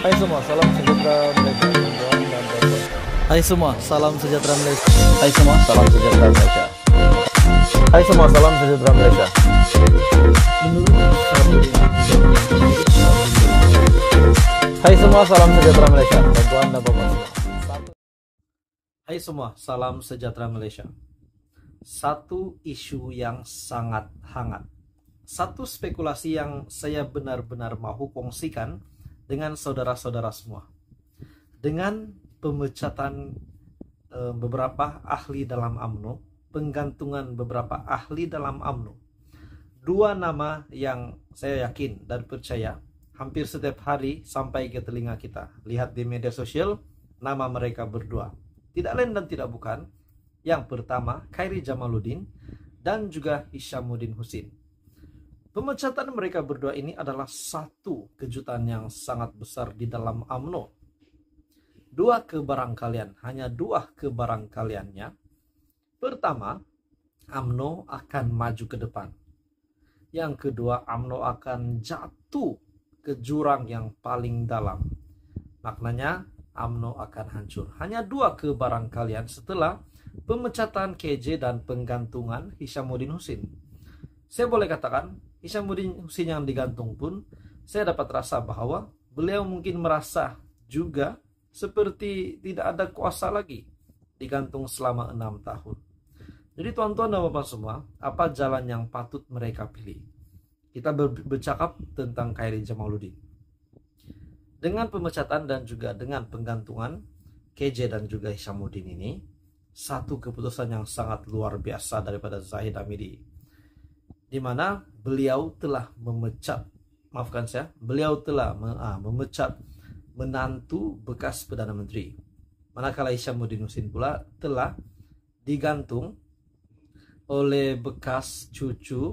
Hai semua, salam sejahtera Malaysia. Tuan dan tuan. Hai semua, salam sejahtera Malaysia. Hai semua, salam sejahtera Malaysia. Hai semua, salam sejahtera Malaysia. Hai semua, salam sejahtera Malaysia. Tuan dan tuan. Hai semua, salam sejahtera Malaysia. Satu isu yang sangat hangat. Satu spekulasi yang saya benar-benar mau kongsikan dengan saudara-saudara semua. Dengan pemecatan beberapa ahli dalam UMNO, penggantungan beberapa ahli dalam UMNO. Dua nama yang saya yakin dan percaya hampir setiap hari sampai ke telinga kita. Lihat di media sosial, nama mereka berdua. Tidak lain dan tidak bukan. Yang pertama, Khairy Jamaluddin dan juga Hishamuddin Hussein. Pemecatan mereka berdua ini adalah satu kejutan yang sangat besar di dalam UMNO. Dua kebarangkalian, hanya dua kebarangkaliannya. Pertama, UMNO akan maju ke depan. Yang kedua, UMNO akan jatuh ke jurang yang paling dalam. Maknanya, UMNO akan hancur. Hanya dua kebarangkalian setelah pemecatan KJ dan penggantungan Hishamuddin Hussein. Saya boleh katakan, Hishamuddin Hussein yang digantung pun, saya dapat rasa bahwa beliau mungkin merasa juga seperti tidak ada kuasa lagi, digantung selama 6 tahun. Jadi tuan-tuan dan bapak semua, apa jalan yang patut mereka pilih? Kita bercakap tentang Khairy Jamaluddin. Dengan pemecatan dan juga dengan penggantungan KJ dan juga Hishamuddin ini, satu keputusan yang sangat luar biasa daripada Zahid Hamidi, di mana beliau telah memecat, maafkan saya, beliau telah memecat menantu bekas Perdana Menteri. Manakala Hishamuddin Hussein pula telah digantung oleh bekas cucu,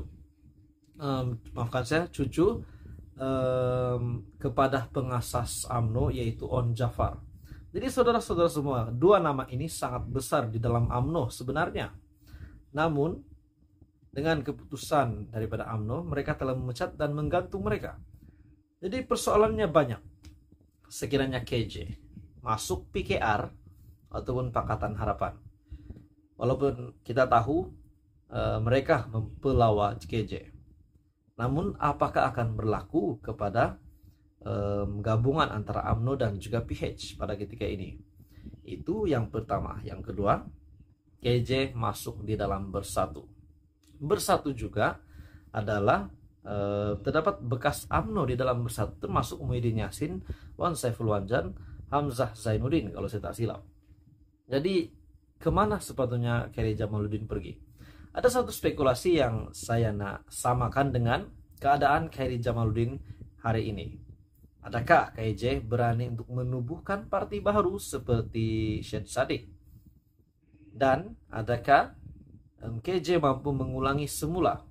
cucu kepada pengasas UMNO, yaitu On Jafar. Jadi saudara-saudara semua, dua nama ini sangat besar di dalam UMNO sebenarnya. Namun dengan keputusan daripada UMNO, mereka telah memecat dan menggantung mereka. Jadi persoalannya banyak. Sekiranya KJ masuk PKR ataupun Pakatan Harapan, walaupun kita tahu mereka mempelawa KJ, namun apakah akan berlaku kepada gabungan antara UMNO dan juga PH pada ketika ini? Itu yang pertama. Yang kedua, KJ masuk di dalam Bersatu. Bersatu juga adalah terdapat bekas UMNO di dalam Bersatu, termasuk Muhyiddin Yassin, Wan Saiful Wanjan, Hamzah Zainuddin kalau saya tak silap. Jadi kemana sepatutnya Khairy Jamaluddin pergi? Ada satu spekulasi yang saya nak samakan dengan keadaan Khairy Jamaluddin hari ini. Adakah KJ berani untuk menubuhkan parti baru seperti Syed Saddiq? Dan adakah KJ mampu mengulangi semula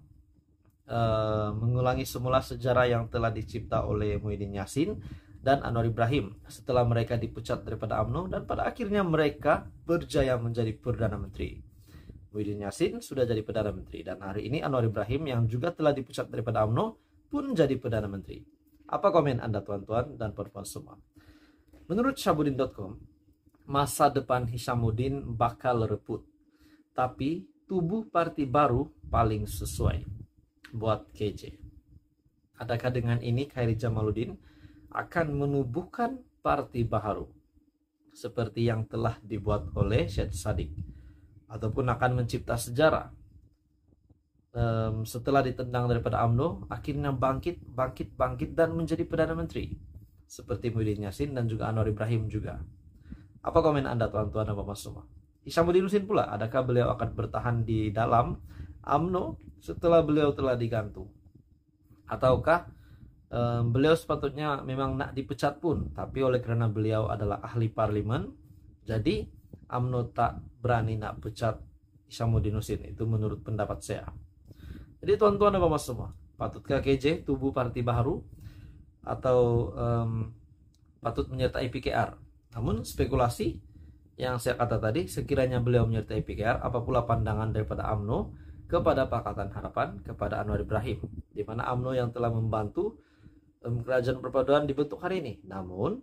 sejarah yang telah dicipta oleh Muhyiddin Yassin dan Anwar Ibrahim setelah mereka dipecat daripada UMNO dan pada akhirnya mereka berjaya menjadi Perdana Menteri. Muhyiddin Yassin sudah jadi Perdana Menteri dan hari ini Anwar Ibrahim yang juga telah dipecat daripada UMNO pun jadi Perdana Menteri. Apa komen Anda tuan-tuan dan perempuan semua? Menurut Syahbudin.com, masa depan Hishamuddin bakal reput, tapi tubuh parti baru paling sesuai buat KJ. Adakah dengan ini Khairy Jamaluddin akan menubuhkan parti baru seperti yang telah dibuat oleh Syed Saddiq, ataupun akan mencipta sejarah setelah ditendang daripada UMNO akhirnya bangkit dan menjadi Perdana Menteri seperti Muhyiddin Yassin dan juga Anwar Ibrahim juga? Apa komen Anda tuan-tuan dan bapak semua? Hishamuddin Hussein pula, adakah beliau akan bertahan di dalam UMNO setelah beliau telah digantung? Ataukah beliau sepatutnya memang nak dipecat pun, tapi oleh karena beliau adalah ahli parlimen, jadi UMNO tak berani nak pecat Hishamuddin Hussein? Itu menurut pendapat saya. Jadi tuan-tuan dan bapak semua, patutkah KJ tubuh parti baru atau patut menyertai PKR? Namun spekulasi yang saya kata tadi, sekiranya beliau menyertai PKR, apa pula pandangan daripada UMNO kepada Pakatan Harapan, kepada Anwar Ibrahim, di mana UMNO yang telah membantu kerajaan perpaduan dibentuk hari ini. Namun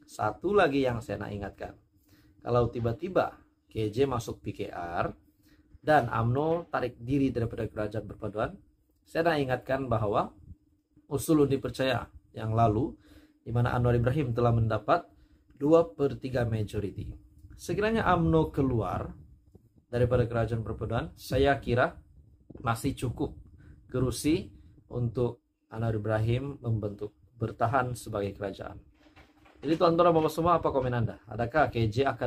Satu lagi yang saya nak ingatkan, kalau tiba-tiba KJ masuk PKR dan UMNO tarik diri daripada kerajaan perpaduan, saya nak ingatkan bahwa usul undi percaya yang lalu, di mana Anwar Ibrahim telah mendapat 2/3 majority. Sekiranya UMNO keluar daripada kerajaan perpaduan, saya kira masih cukup kerusi untuk Anwar Ibrahim bertahan sebagai kerajaan. Jadi tuan-tuan dan bapak semua, apa komen Anda? Adakah KJ akan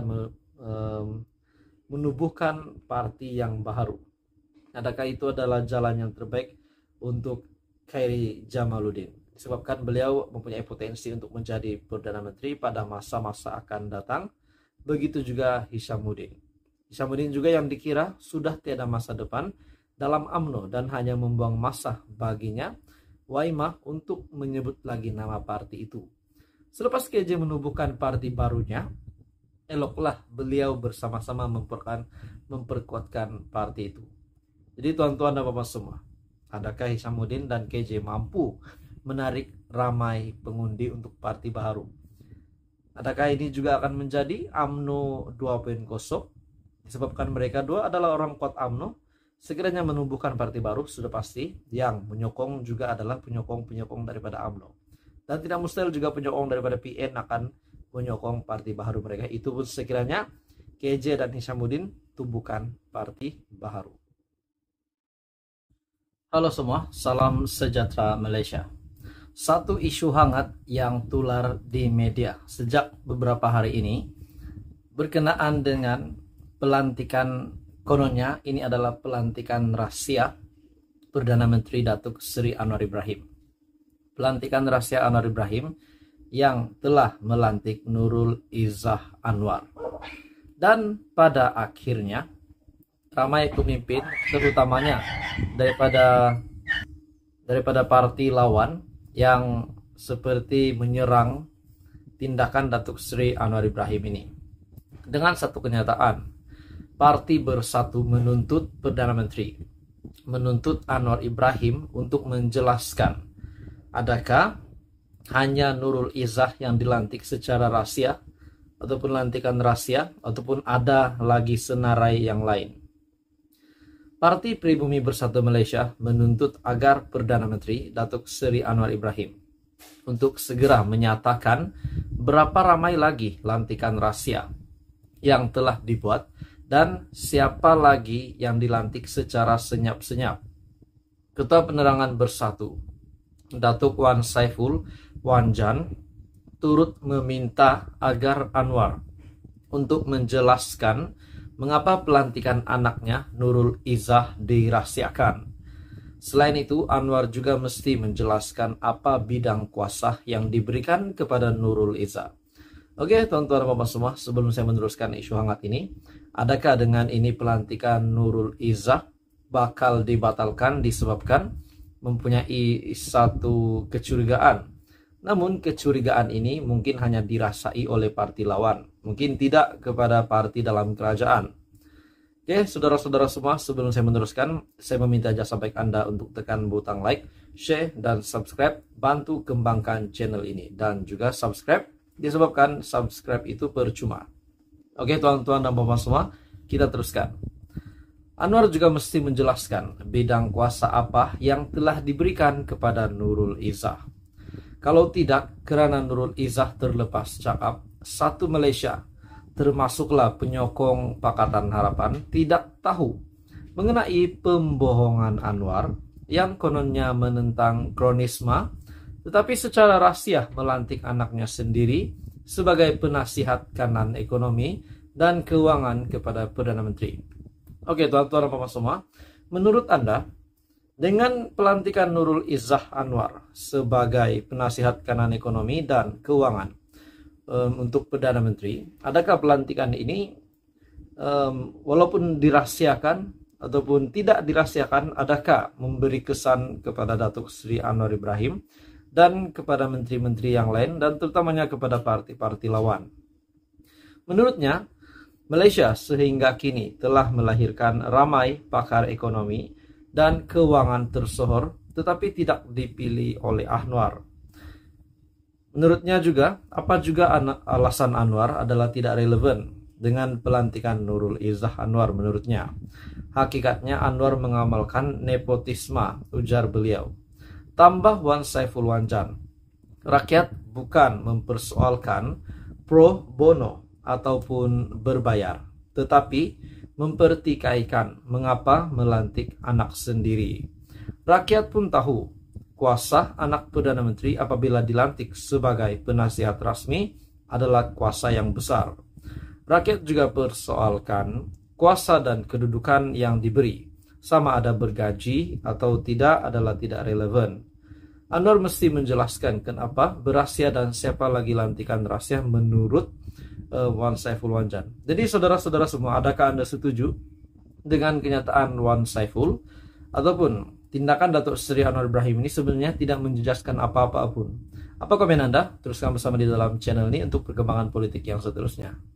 menubuhkan parti yang baru? Adakah itu adalah jalan yang terbaik untuk Khairi Jamaluddin? Disebabkan beliau mempunyai potensi untuk menjadi Perdana Menteri pada masa-masa akan datang. Begitu juga Hishamuddin. Hishamuddin juga yang dikira sudah tiada masa depan dalam UMNO dan hanya membuang masa baginya Waimah untuk menyebut lagi nama parti itu. Selepas KJ menubuhkan parti barunya, eloklah beliau bersama-sama memperkuatkan parti itu. Jadi tuan-tuan dan bapak semua, adakah Hishamuddin dan KJ mampu menarik ramai pengundi untuk parti baru? Adakah ini juga akan menjadi UMNO 2.0? Disebabkan mereka dua adalah orang kuat UMNO, sekiranya menumbuhkan parti baru, sudah pasti yang menyokong juga adalah penyokong-penyokong daripada UMNO. Dan tidak mustahil juga penyokong daripada PN akan menyokong parti baru mereka. Itu pun sekiranya KJ dan Hishamuddin tumbuhkan parti baru. Halo semua, salam sejahtera Malaysia. Satu isu hangat yang tular di media sejak beberapa hari ini berkenaan dengan pelantikan, kononnya ini adalah pelantikan rahasia Perdana Menteri Datuk Seri Anwar Ibrahim. Pelantikan rahasia Anwar Ibrahim yang telah melantik Nurul Izzah Anwar. Dan pada akhirnya ramai pemimpin, terutamanya daripada parti lawan yang seperti menyerang tindakan Datuk Seri Anwar Ibrahim ini. Dengan satu kenyataan, parti Bersatu menuntut Perdana Menteri, menuntut Anwar Ibrahim untuk menjelaskan adakah hanya Nurul Izzah yang dilantik secara rahasia ataupun lantikan rahasia ataupun ada lagi senarai yang lain. Parti Pribumi Bersatu Malaysia menuntut agar Perdana Menteri Datuk Seri Anwar Ibrahim untuk segera menyatakan berapa ramai lagi lantikan rahasia yang telah dibuat dan siapa lagi yang dilantik secara senyap-senyap. Ketua Penerangan Bersatu Datuk Wan Saiful Wan Jan turut meminta agar Anwar untuk menjelaskan mengapa pelantikan anaknya Nurul Izzah dirahasiakan. Selain itu, Anwar juga mesti menjelaskan apa bidang kuasa yang diberikan kepada Nurul Izzah. Oke, tuan-tuan dan bapak semua, sebelum saya meneruskan isu hangat ini, adakah dengan ini pelantikan Nurul Izzah bakal dibatalkan disebabkan mempunyai satu kecurigaan? Namun kecurigaan ini mungkin hanya dirasai oleh parti lawan, mungkin tidak kepada parti dalam kerajaan. Oke, saudara-saudara semua, sebelum saya meneruskan, saya meminta jasa baik Anda untuk tekan butang like, share, dan subscribe. Bantu kembangkan channel ini. Dan juga subscribe, disebabkan subscribe itu percuma. Oke, tuan-tuan dan bapak semua, kita teruskan. Anwar juga mesti menjelaskan bidang kuasa apa yang telah diberikan kepada Nurul Izzah. Kalau tidak, kerana Nurul Izzah terlepas cakap, satu Malaysia, termasuklah penyokong Pakatan Harapan, tidak tahu mengenai pembohongan Anwar yang kononnya menentang kronisma, tetapi secara rahasia melantik anaknya sendiri sebagai penasihat kanan ekonomi dan keuangan kepada Perdana Menteri. Oke, tuan-tuan dan bapak semua, menurut Anda, dengan pelantikan Nurul Izzah Anwar sebagai penasihat kanan ekonomi dan keuangan untuk Perdana Menteri, adakah pelantikan ini walaupun dirahasiakan ataupun tidak dirahasiakan, adakah memberi kesan kepada Datuk Seri Anwar Ibrahim dan kepada menteri-menteri yang lain dan terutamanya kepada parti-parti lawan? Menurutnya, Malaysia sehingga kini telah melahirkan ramai pakar ekonomi dan keuangan tersohor tetapi tidak dipilih oleh Anwar. Menurutnya juga, apa juga alasan Anwar adalah tidak relevan dengan pelantikan Nurul Izzah Anwar menurutnya. Hakikatnya Anwar mengamalkan nepotisme, ujar beliau. Tambah Wan Saiful Wanjan, rakyat bukan mempersoalkan pro bono ataupun berbayar, tetapi mempertikaikan mengapa melantik anak sendiri. Rakyat pun tahu kuasa anak Perdana Menteri apabila dilantik sebagai penasihat rasmi adalah kuasa yang besar. Rakyat juga persoalkan kuasa dan kedudukan yang diberi, sama ada bergaji atau tidak adalah tidak relevan. Anwar mesti menjelaskan kenapa berahsia dan siapa lagi lantikan rahsia menurut Wan Saiful Wanjan. Jadi saudara-saudara semua, adakah Anda setuju dengan kenyataan Wan Saiful ataupun tindakan Datuk Seri Anwar Ibrahim ini sebenarnya tidak menjejaskan apa-apa pun? Apa komen Anda? Teruskan bersama di dalam channel ini untuk perkembangan politik yang seterusnya.